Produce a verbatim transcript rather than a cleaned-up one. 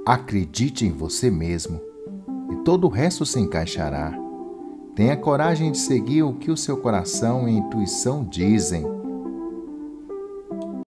Acredite em você mesmo e todo o resto se encaixará. Tenha coragem de seguir o que o seu coração e a intuição dizem.